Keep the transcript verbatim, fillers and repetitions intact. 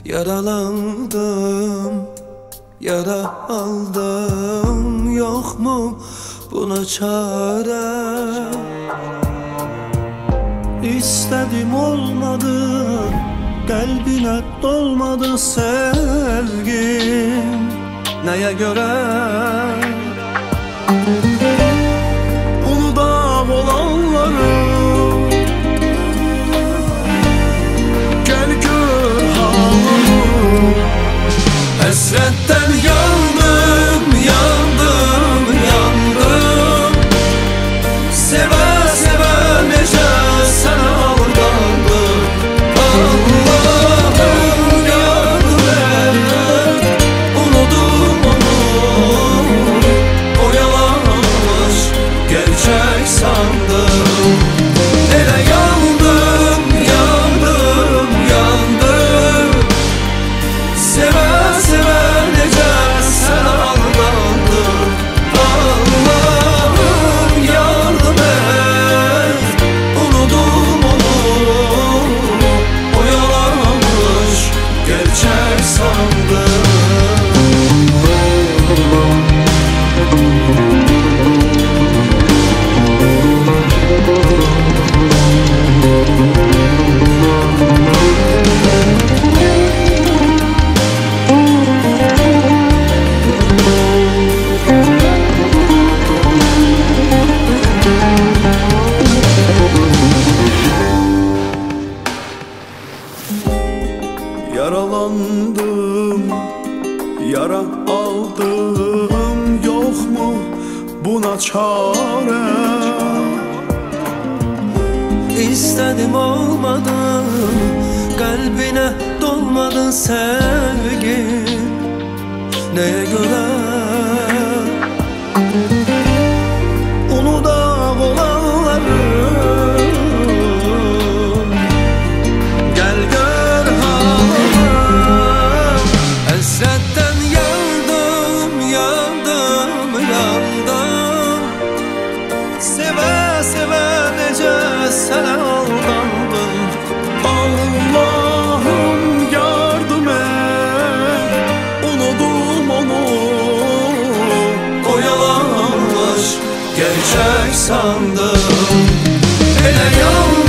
Yaralandım, yara aldım. Yok mu buna çare? İstedim olmadı, kalbine dolmadı sevgim. Neye göre? Uludağ olanları gel gör halımı. Hasretten yandım, yandım, yandım. Seve seve nece sana aldandım. Allah'ım yardım et, unudum onu. O yalanmış, gerçek sandım. Hele yandım, yandım, yandım. Seve seve nece sana aldandım. Allah'ım yardım et, unudum onu. O yalanmış, gerçek sandım. Yaralandım, yara aldım. Yok mu buna çare? İstedim olmadı, kalbine dolmadı sevgim. Neye göre? Uludağ olanları gel gör halımı. Hasretten yandım, yandım, yandım. Seve seve nece sana aldandım. Allah'ım yardım et, unudum onu. O yalanmış, gerçek sandım. Hele yandım.